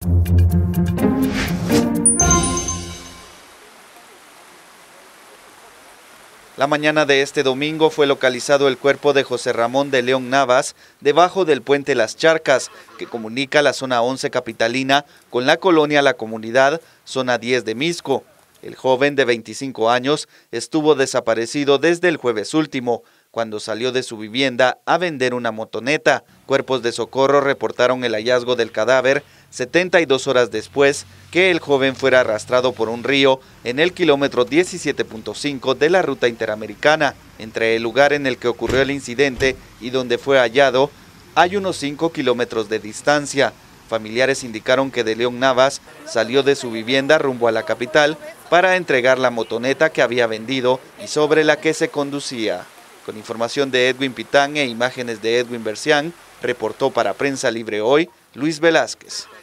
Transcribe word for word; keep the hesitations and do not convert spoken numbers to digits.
La mañana de este domingo fue localizado el cuerpo de José Ramón de León Navas debajo del puente Las Charcas, que comunica la zona once capitalina con la colonia La Comunidad, zona diez de Mixco. El joven de veinticinco años estuvo desaparecido desde el jueves último, cuando salió de su vivienda a vender una motoneta. Cuerpos de socorro reportaron el hallazgo del cadáver setenta y dos horas después que el joven fuera arrastrado por un río en el kilómetro diecisiete punto cinco de la ruta interamericana. Entre el lugar en el que ocurrió el incidente y donde fue hallado, hay unos cinco kilómetros de distancia. Familiares indicaron que de León Navas salió de su vivienda rumbo a la capital para entregar la motoneta que había vendido y sobre la que se conducía. Con información de Edwin Pitán e imágenes de Edwin Bercián, reportó para Prensa Libre Hoy, Luis Velázquez.